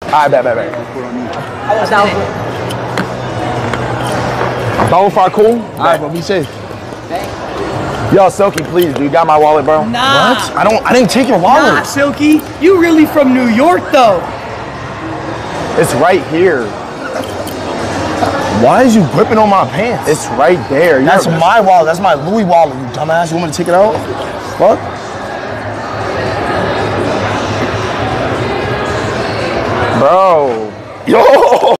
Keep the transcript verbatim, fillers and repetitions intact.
Alright, bet, bet, bet. I was down. Both are cool? Alright, but be safe. Yo, Silky, please, do you got my wallet, bro? Nah. What? I don't, I didn't take your wallet. Nah, Silky. You really from New York, though. It's right here. Why is you gripping on my pants? It's right there. That's You're, my wallet. That's my Louis wallet, you dumbass. You want me to take it out? Fuck. Bro. Yo.